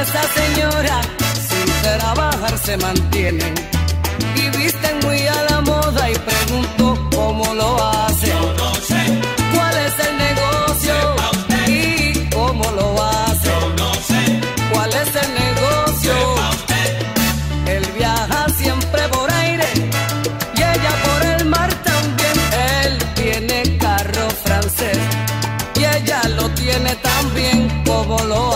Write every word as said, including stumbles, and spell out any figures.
esa señora sin trabajar se mantienen y visten muy a la moda y pregunto cómo lo hacen. Yo no sé cuál es el negocio y cómo lo hacen. Yo no sé cuál es el negocio. Él viaja siempre por aire y ella por el mar también. Él tiene carro francés y ella lo tiene también. Como lo